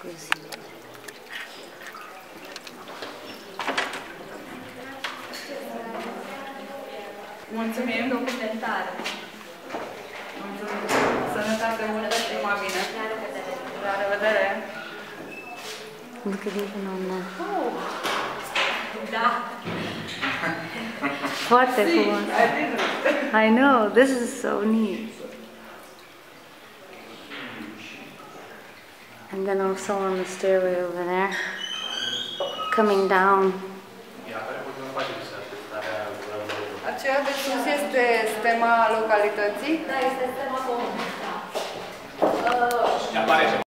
inclusiv. Mulțumim! Documentare! Mulțumim! Sănătate multă și numai bine! La revedere! Look at even on that. Oh. Da! Foarte frumos! I know, this is so neat. And then also on the stairway over there, coming down. Aceea de sus este stema localității? Da, este stema comună.